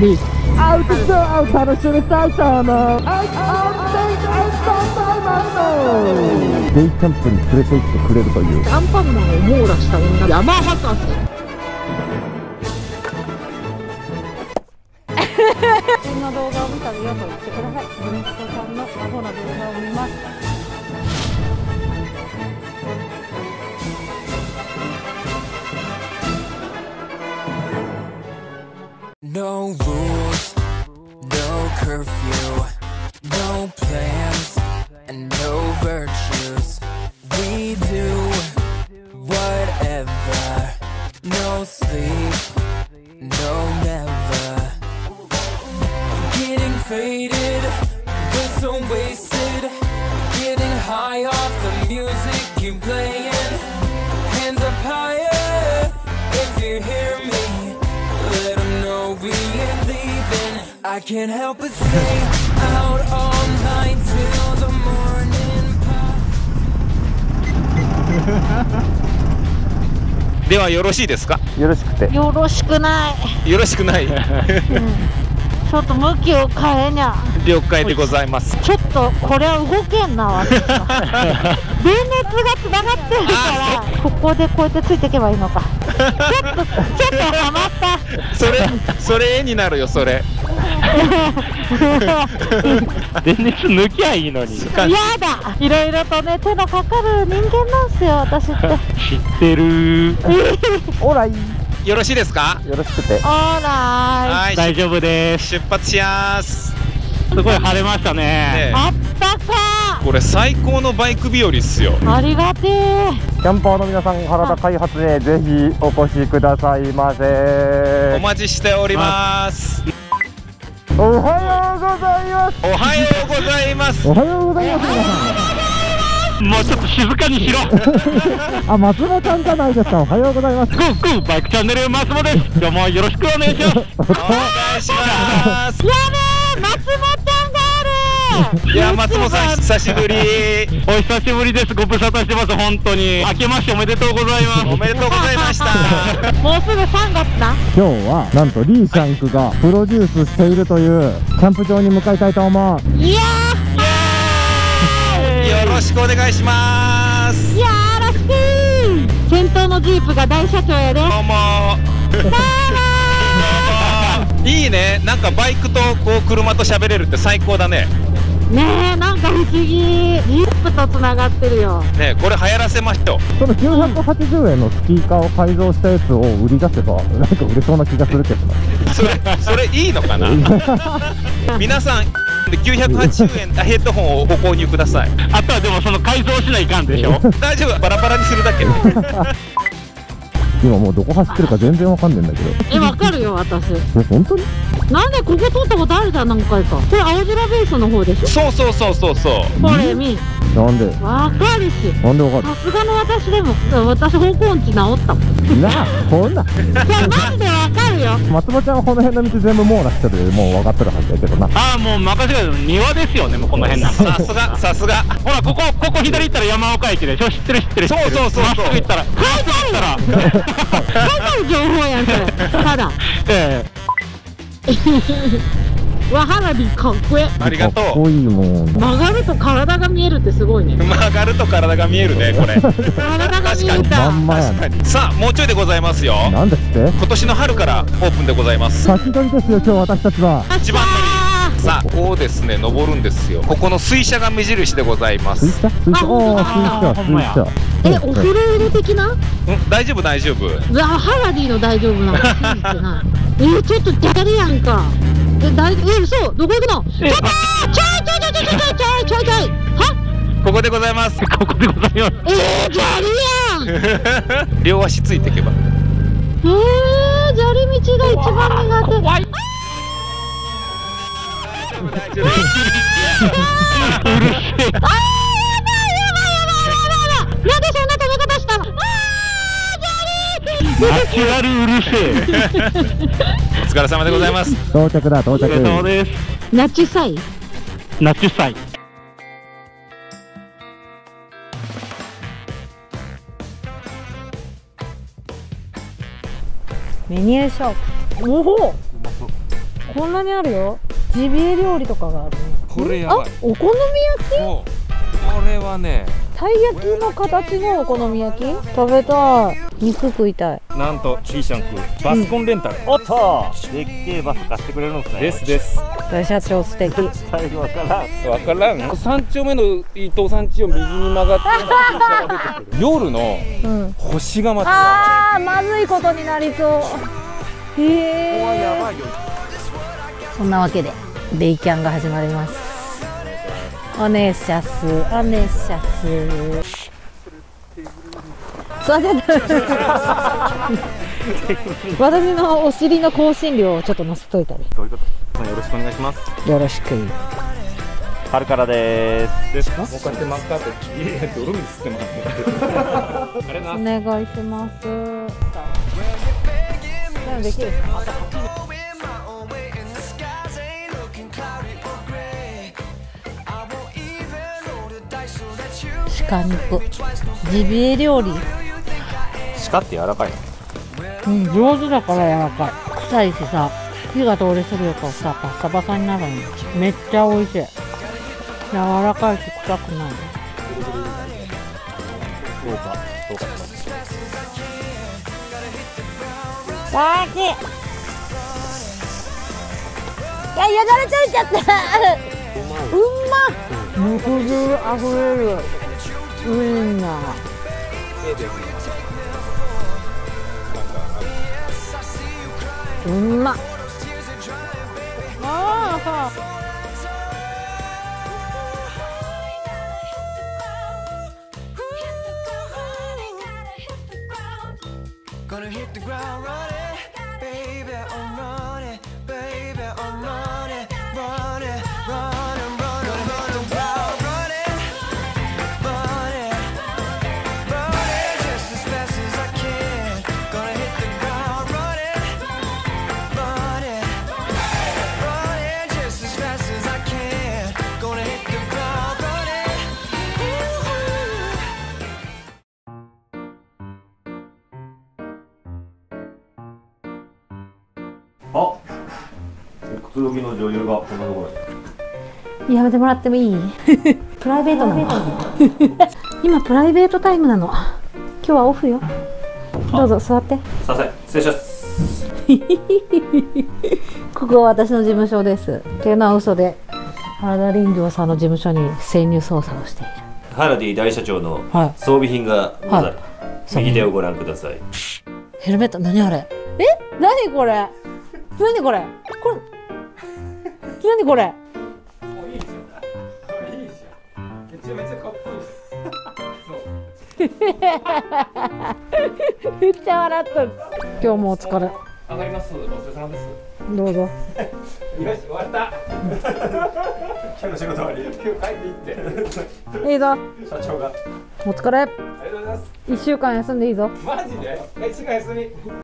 me. Out to out 楽しみたいと思う。デイキャンプに連れて行ってくれるというアンパンマンを網羅した女山博士。こんな動画を見たらよと言ってください。息子さんのアホな動画を見ます。 No rules, no curfew, no plans, and no virtues. We do whatever. No sleep, no never. Getting faded, we're so wasted. Getting high off the music you playing. Hands up higher if you hear me. Let them know we ain't leaving. I can't help but stay out all night till the morning pop. ではよろしいですか。 よろしくて。 よろしくない。 よろしくない。 ちょっと向きを変えにゃ。 了解でございます。 ちょっとこれは動けんな私は。電熱がつながってるからここでこうやってついていけばいいのか。ちょっとハマった。 それ絵になるよそれ。 電熱抜きゃいいのに。 やだ。いろいろとね手のかかる人間なんすよ私って。 知ってる。 オーライ。 よろしいですか。 よろしくて。 オーラはい、 大丈夫です。 出発しやーす。 すごい晴れましたね。 イ。あったか。 これ最高のバイク日和っすよ。 ありがてえ。 キャンパーの皆さん、原田開発へぜひお越しくださいませ。 お待ちしております。 おはようございます。 おはようございます。 おはようございます。皆さもうちょっと静かにしろ。 ん。あ、松本ちゃんじゃないですか。おはようございます。 グーグーバイクチャンネル松本です。今日もよろしくお願いします。 お願いします。 やべえ、松本ちゃんがある。 いや、松本さん久しぶり。 お久しぶりです。ご無沙汰してます。本当に明けましておめでとうございます。 おめでとうございました。 もうすぐ3月だ。 今日はなんとリーシャンクがプロデュースしているというキャンプ場に向かいたいと思う。 いやよろしくお願いします。 ー、よろしく。先頭のジープが大社長やで。 どうも。いいね。なんかバイクとこう車と喋れるって最高だね。 ねえ、なんか不思議。ジープとつながってるよ。 ね、これ流行らせましょう。 その980円のスピーカーを改造したやつを売り出せばなんか売れそうな気がするけどな。 それいいのかな。皆さん980円ヘッドホンをご購入ください。 あとはでもその改造しないかんでしょ。 大丈夫、バラバラにするだけ。 今もうどこ走ってるか全然わかんないんだけど。 わかるよ私。 本当に？ なんでここ通ったことあるじゃん、何回か。これ青空ベースの方でしょ。 そうそうそうそうそう。 これ見。 なんで？ わかるし。 なんでわかさすがの私でも、私方向音痴治ったもん。 る？なあ、こんな。 いやマジでわかるよ。 松本ちゃんはこの辺の道全部網羅してるでもう分かってるはずだけどな。 ああ、もう任せてください。庭ですよね、もうこの辺なんか。 さすがさすが。 ほら、ここ左行ったら山岡駅でしょ。知ってる知ってる。 そうそうそうそうまっすぐ行ったら。 書いてあるよ。書いてある情報やんそれ。ただ。 えわはらびかっこええ。 ありがとかっこう。 いいもん。 曲がると体が見えるってすごいね。 曲がると体が見えるね、これ。 体が見えまた。 んまやな。 さあ、もうちょいでございますよ。 なんですって？ 今年の春からオープンでございます。 先取りですよ今日私たちは。 一番乗り。さあ、こうですね、登るんですよ。ここの水車が目印でございます。 水車？水車？おー、水車。 え、オフロード的な？ 大丈夫大丈夫。 うわ、ハラディの大丈夫なの信じてない。ちょっとギャリやんか。嘘、どこ行くの？ちょっとちょいは？ ここでございます。 ここでございます。 ギャリやん。 両足ついていけば。 砂利道が一番苦手。 怖い。 大丈夫。 なんでそんな食べ方したの？ ナチュラルうるせえ。 お疲れ様でございます。 到着だ到着。 そうです。 ナチュサイ。 ナチュサイ。 メニュー紹介。おお。 こんなにあるよ。ジビエ料理とかがあるね。 これやばい。 お好み焼き？ そうこれはね、 たい焼きの形のお好み焼き？食べたい。肉食いたい。 なんと T シャンクバスコンレンタル。 おっと、でっけえバス貸してくれるんですね。 です。 大社長素敵。 最後わからん。 わからん。3丁目の伊藤さん家を右に曲がって夜の星がまた、 あー、まずいことになりそう。へえ。そんなわけでベイキャンが始まります。おねしゃす、おねしゃす。座ってた。私のお尻の香辛料をちょっと乗せといたり。 どういうこと？よろしくお願いします。 よろしく。 春からです。 もうこうやって真っ赤って泥水吸ってますあれな。 お願いします。できる。鹿肉、ジビエ料理。 鹿って柔らかいの？ うん、上手だから柔らかい。臭いしさ、火が通り過ぎるとさ、パッサパサになるの。めっちゃ美味しい。柔らかいし臭くない。 どうかします。 さき。いや、やられちゃった。うんま。肉汁あふれる。ウインナー。うんま。ああ。 Gonna hit the ground running, baby, I'm running, baby, I'm running, running, running, running. Gonna hit the ground running, running, running just as fast as I can. Gonna hit the ground running, running, running just as fast as I can. Gonna hit the ground running. Ooh. あ、くつろぎの女優がこんなところに。 やめてもらってもいい？プライベートなの。今プライベートタイムなの。今日はオフよ。どうぞ座って。 すいません、失礼します。 ここは私の事務所です。っていうのは嘘で、原田林業さんの事務所に潜入捜査をしている。 原田大社長のはい装備品がござる。 はい右手をご覧ください。 ヘルメット、何あれ？何これ？何これ？何これ？ めちゃめちゃかっこいい。 めっちゃ笑っとる。今日もお疲れ。 上がります。お疲れ様です。 どうぞ。 よし、終わった。今日の仕事終わり。今日帰っていって。 いいぞ。 社長が。 お疲れ。 ありがとうございます。 1週間休んでいいぞ。 マジで？1週間休み。